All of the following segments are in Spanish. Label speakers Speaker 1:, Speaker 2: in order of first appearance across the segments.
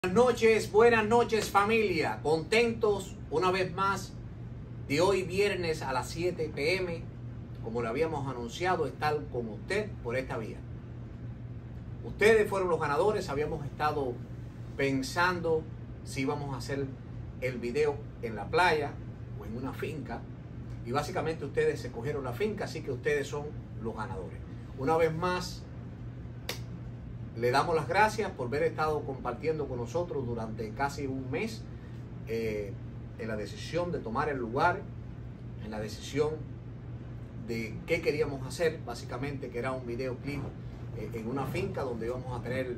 Speaker 1: Buenas noches familia, contentos una vez más de hoy viernes a las 7 p.m. Como lo habíamos anunciado, estar con usted por esta vía. Ustedes fueron los ganadores, habíamos estado pensando si íbamos a hacer el video en la playa o en una finca y básicamente ustedes se cogieron la finca, así que ustedes son los ganadores. Una vez más, le damos las gracias por haber estado compartiendo con nosotros durante casi un mes en la decisión de tomar el lugar, en la decisión de qué queríamos hacer, básicamente que era un videoclip en una finca donde íbamos a tener,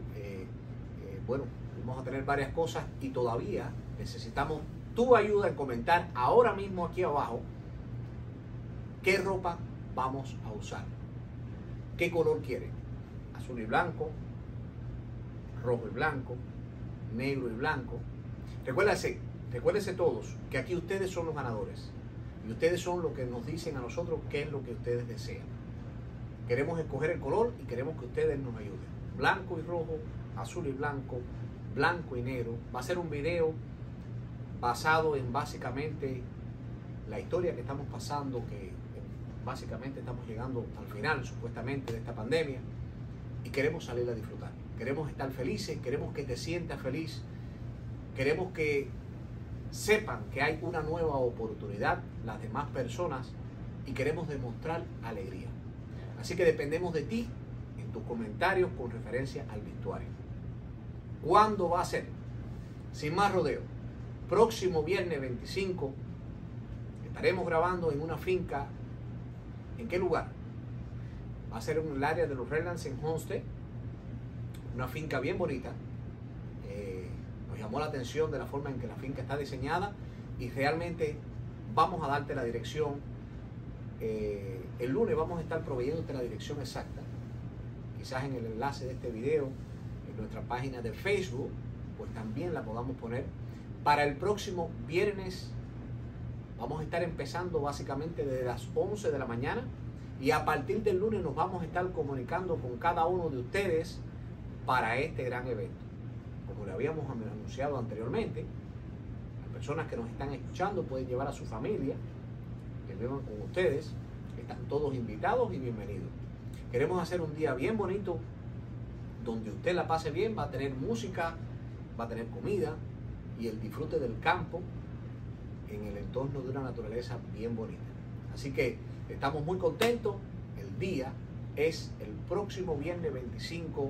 Speaker 1: vamos a tener varias cosas y todavía necesitamos tu ayuda en comentar ahora mismo aquí abajo qué ropa vamos a usar, qué color quieren, azul y blanco, rojo y blanco, negro y blanco. Recuérdense todos que aquí ustedes son los ganadores y ustedes son los que nos dicen a nosotros qué es lo que ustedes desean. Queremos escoger el color y queremos que ustedes nos ayuden. Blanco y rojo, azul y blanco, blanco y negro. Va a ser un video basado en básicamente la historia que estamos pasando, que básicamente estamos llegando al final supuestamente de esta pandemia y queremos salir a disfrutar. Queremos estar felices, queremos que te sientas feliz, queremos que sepan que hay una nueva oportunidad las demás personas y queremos demostrar alegría. Así que dependemos de ti en tus comentarios con referencia al vestuario. ¿Cuándo va a ser? Sin más rodeo, próximo viernes 25 estaremos grabando en una finca. ¿En qué lugar? Va a ser en el área de los Redlands en Homestead. Una finca bien bonita. Nos llamó la atención de la forma en que la finca está diseñada y realmente vamos a darte la dirección. El lunes vamos a estar proveyéndote la dirección exacta. Quizás en el enlace de este video, en nuestra página de Facebook, pues también la podamos poner. Para el próximo viernes vamos a estar empezando básicamente desde las 11 de la mañana y a partir del lunes nos vamos a estar comunicando con cada uno de ustedes para este gran evento. Como le habíamos anunciado anteriormente, las personas que nos están escuchando pueden llevar a su familia, que vivan con ustedes, están todos invitados y bienvenidos. Queremos hacer un día bien bonito, donde usted la pase bien, va a tener música, va a tener comida y el disfrute del campo en el entorno de una naturaleza bien bonita. Así que estamos muy contentos. El día es el próximo viernes 25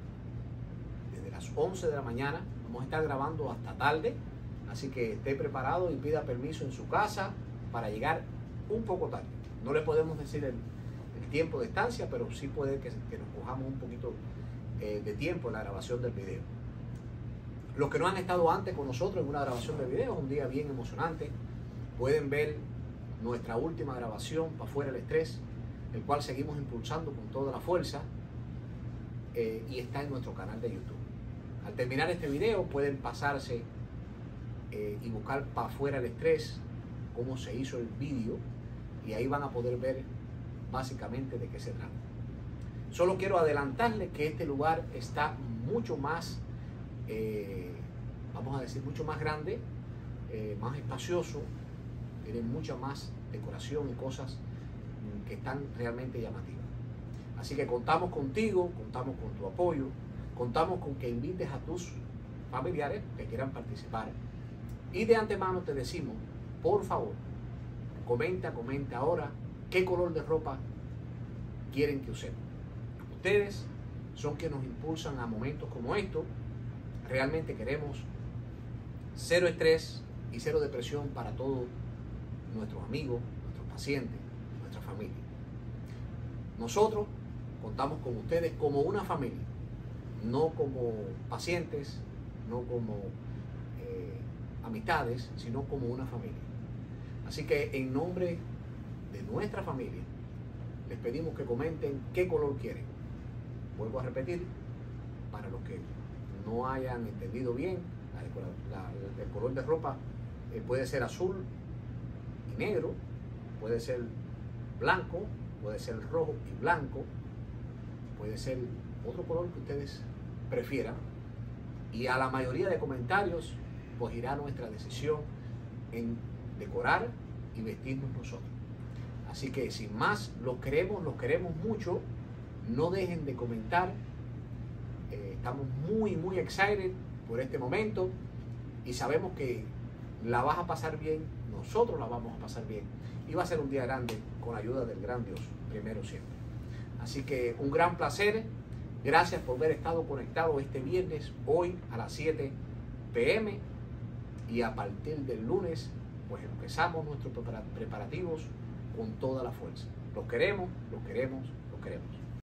Speaker 1: desde las 11 de la mañana. Vamos a estar grabando hasta tarde, así que esté preparado y pida permiso en su casa para llegar un poco tarde. No le podemos decir el tiempo de estancia, pero sí puede que nos cojamos un poquito de tiempo en la grabación del video. Los que no han estado antes con nosotros en una grabación de video, un día bien emocionante, pueden ver nuestra última grabación, Pa' Fuera el Estrés, el cual seguimos impulsando con toda la fuerza y está en nuestro canal de YouTube. Al terminar este video pueden pasarse y buscar Pa' Fuera el Estrés, cómo se hizo el vídeo, y ahí van a poder ver básicamente de qué se trata. Solo quiero adelantarles que este lugar está mucho más, vamos a decir, mucho más grande, más espacioso, tiene mucha más decoración y cosas que están realmente llamativas. Así que contamos contigo, contamos con tu apoyo, contamos con que invites a tus familiares que quieran participar. Y de antemano te decimos, por favor, comenta ahora qué color de ropa quieren que usemos. Ustedes son quienes nos impulsan a momentos como estos. Realmente queremos cero estrés y cero depresión para todos nuestros amigos, nuestros pacientes, nuestra familia. Nosotros contamos con ustedes como una familia, no como pacientes, no como amistades, sino como una familia. Así que en nombre de nuestra familia, les pedimos que comenten qué color quieren. Vuelvo a repetir, para los que no hayan entendido bien, el color de ropa puede ser azul y negro, puede ser blanco, puede ser rojo y blanco, puede ser otro color que ustedes prefieran, Y a la mayoría de comentarios, pues irá nuestra decisión en decorar y vestirnos nosotros. Así que sin más, los queremos mucho. No dejen de comentar. Estamos muy excited por este momento y sabemos que la vas a pasar bien, nosotros la vamos a pasar bien y va a ser un día grande con la ayuda del gran Dios, primero siempre. Así que un gran placer. Gracias por haber estado conectado este viernes, hoy a las 7 p.m. y a partir del lunes pues empezamos nuestros preparativos con toda la fuerza. Los queremos.